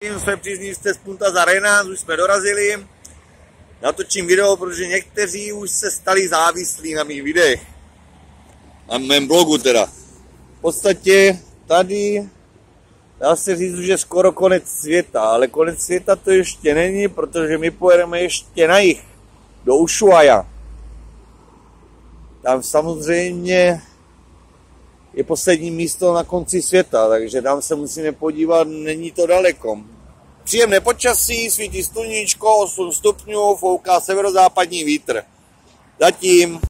Jsme příznivci z Punta Arenas, už jsme dorazili. Natočím video, protože někteří už se stali závislí na mých videích. Na mém blogu teda. V podstatě tady dá se říct, že skoro konec světa, ale konec světa to ještě není, protože my pojedeme ještě na jih, do Ushuaia. Tam samozřejmě je poslední místo na konci světa, takže tam se musíme podívat, není to daleko. Příjemné počasí, svítí sluníčko, 8 stupňů, fouká severozápadní vítr. Zatím.